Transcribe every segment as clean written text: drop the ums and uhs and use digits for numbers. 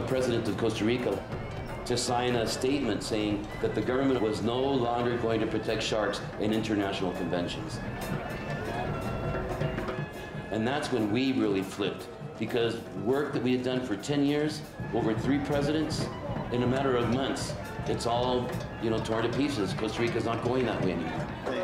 president of Costa Rica to sign a statement saying that the government was no longer going to protect sharks in international conventions. And that's when we really flipped, because work that we had done for 10 years, over 3 presidents, in a matter of months, it's all, torn to pieces. Costa Rica's not going that way anymore.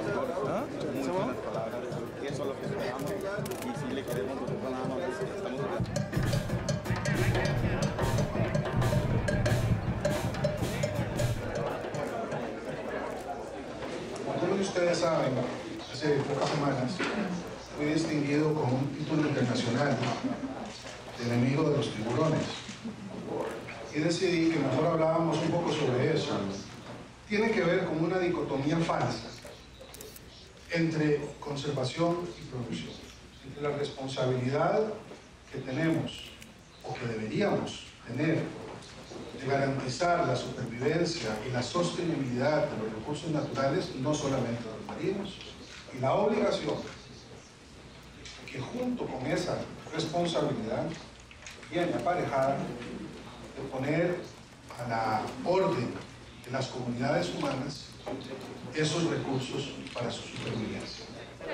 Como ustedes saben, hace pocas semanas fui distinguido con un título internacional de enemigo de los tiburones. Y decidí que mejor hablábamos un poco sobre eso. Tiene que ver con una dicotomía falsa entre conservación y producción, entre la responsabilidad que tenemos o que deberíamos tener de garantizar la supervivencia y la sostenibilidad de los recursos naturales, no solamente de los marinos, y la obligación que junto con esa responsabilidad viene aparejada de poner a la orden de las comunidades humanas esos recursos para su supervivencia.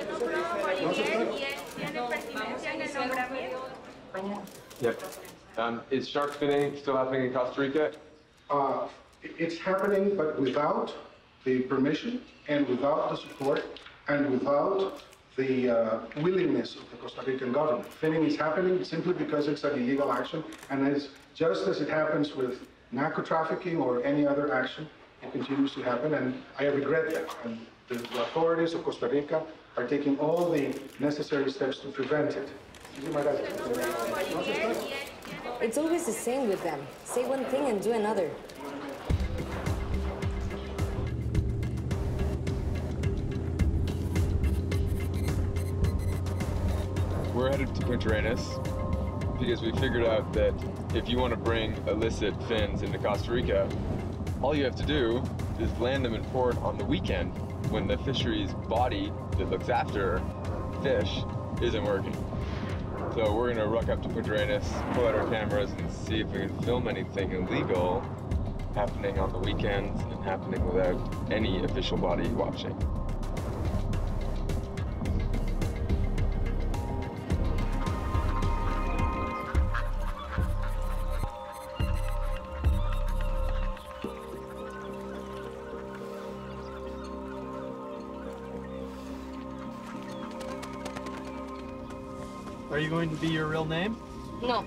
Yep. Is shark finning still happening in Costa Rica? It's happening, but without the permission and without the support and without the willingness of the Costa Rican government. Finning is happening simply because it's an illegal action, and it's just as it happens with narco trafficking or any other action, it continues to happen, and I regret that. And the authorities of Costa Rica are taking all the necessary steps to prevent it. It's always the same with them. Say one thing and do another. We're headed to Punta Arenas because we figured out that if you want to bring illicit fins into Costa Rica, all you have to do is land them in port on the weekend when the fisheries body that looks after fish isn't working. So we're gonna ruck up to Punta Arenas, pull out our cameras, and see if we can film anything illegal happening on the weekends and happening without any official body watching. Are you going to be your real name? No.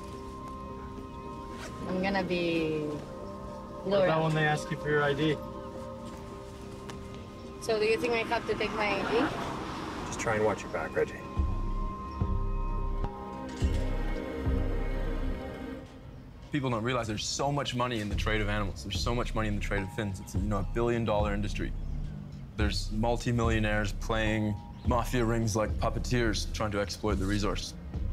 I'm gonna be Laura. What about when they ask you for your ID? So do you think I have to take my ID? Just try and watch your back, Reggie. People don't realize there's so much money in the trade of animals. There's so much money in the trade of fins. It's a billion-dollar industry. There's multi-millionaires playing mafia rings like puppeteers trying to exploit the resource.